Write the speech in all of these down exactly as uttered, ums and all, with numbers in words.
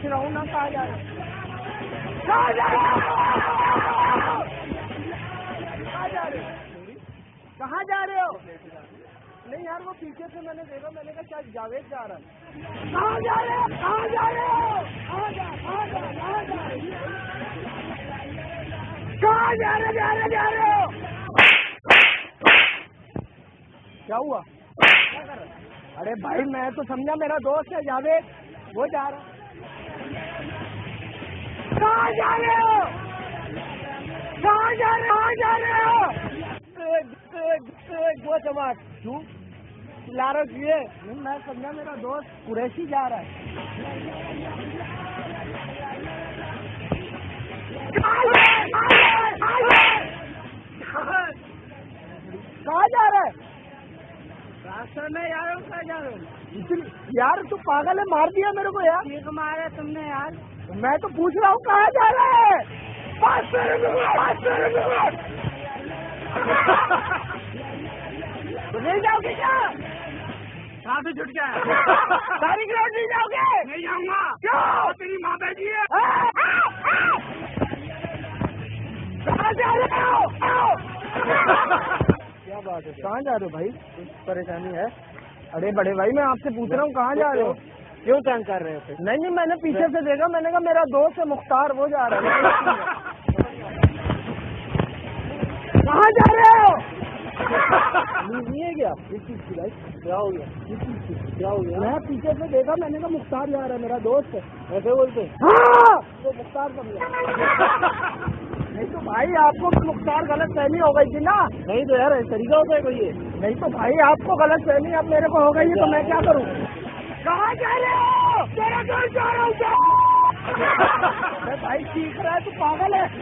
پوچھ رہا ہوں نا کہاں جا رہے ہو؟ کہاں جا رہے ہو؟ کہاں جا رہے ہو؟ کہاں جا رہے ہو؟ نہیں یار وہ پیچھے سے میں نے دیکھا، میں نے کہا شاید جاوید جا رہا ہے. کہاں جا رہے ہو؟ کہاں جا رہے ہو؟ کہاں جا کہاں جا کہاں جا رہے کہاں جا رہے جا رہے جا رہے ہو؟ کیا ہوا؟ کیا کر رہے؟ ارے بھائی میں تو سمجھا میرا دوست ہے جاوید، وہ جا رہا. کہاں جا رہے ہو؟ کہاں جا رہے کہاں جا رہے ہو؟ وہ جماعت کیوں لارو کیے؟ میں سمجھا میرا دوست قریشی جا رہا ہے. کہاں جا رہا ہے؟ راستہ میں جا رہا ہوں. کہاں جا رہا ہوں؟ یار تو پاگل ہے، مار دیا میرے کو یار. ٹھیک مارا تم نے یار. میں تو پوچھ رہا ہوں کہاں جا رہا ہے. پانچ سو روپئے تو نہیں جاؤ گے کیا؟ کہاں سے چھٹ گیا؟ ساری گراؤنڈ نہیں جاؤ گے؟ نہیں جاؤں گا. کیوں؟ تیری ماں بیٹھی ہے. کہاں جا رہے ہو؟ کیا بات ہے؟ کہاں جا رہے ہو بھائی؟ کچھ پریشانی ہے؟ ارے بڑے بھائی میں آپ سے پوچھ رہا ہوں کہاں جا رہے ہو؟ کیوں تنگ کر رہے ہو؟ نہیں نہیں میں نے پیچھے سے دیکھا، میں نے کہا میرا دوست ہے مختار، وہ جا رہا ہے. کہاں جا رہے ہو؟ نہیں ہے کیا اس چیز کی بھائی؟ کیا ہو گیا؟ اس چیز کی کیا ہو گیا؟ میں پیچھے سے دیکھا، میں نے کہا مختار جا رہا ہے میرا دوست ہے. ایسے بولتے ہاں وہ مختار سمجھا. نہیں تو بھائی آپ کو مختار غلط فہمی ہو گئی تھی نا. نہیں تو یار طریقہ ہوتا ہے کوئی یہ. نہیں تو بھائی آپ کو غلط فہمی اب میرے کو ہو گئی ہے تو میں کیا کروں؟ کہاں جا رہے ہو؟ تیرا گھر جا رہا ہوں. بھائی سیکھ رہا ہے تو پاگل ہے.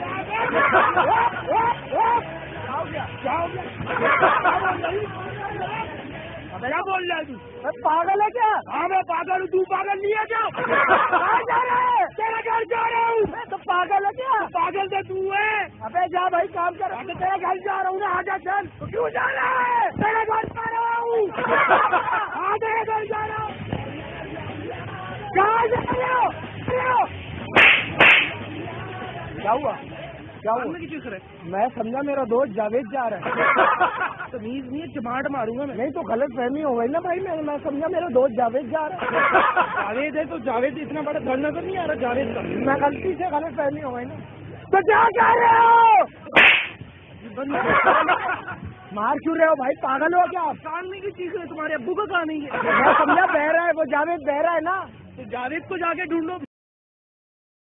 کیا بول رہا ہے تو پاگل ہے کیا؟ ہاں میں پاگل ہوں. تو پاگل نہیں ہے کیا؟ کہاں جا رہا ہے؟ تیرا گھر جا رہا ہوں. میں تو پاگل ہے کیا؟ پاگل سے تو ہے. ابے جا بھائی کام کر. تیرا گھر جا رہا ہوں نا. آجا چل. کیوں جا رہا ہے؟ تیرا گھر جا رہا ہوں. ہاں تیرا گھر جا رہا ہوں. کہاں جا رہے ہو؟ کیا ہوا؟ کیا ہوا؟ میں سمجھا میرا دوست جاوید جا رہا ہے. تمیز نہیں ہے، چماٹ ماروں گا میں. نہیں تو غلط فہمی ہو گئی نا بھائی. میں میں سمجھا میرا دوست جاوید جا رہا ہے. جاوید ہے تو جاوید اتنا بڑا دھڑ نظر نہیں آ رہا جاوید کا. میں غلطی سے غلط فہمی ہو گئی نا. تو کیا کہہ رہے ہو؟ مار کیوں رہے ہو بھائی؟ پاگل ہو کیا آپ؟ کان میں کی چیز ہے تمہارے ابو کا کان نہیں ہے. میں سمجھا بہ رہا ہے وہ جاوید، بہ رہا ہے نا. تو جاوید کو جا کے ڈھونڈو.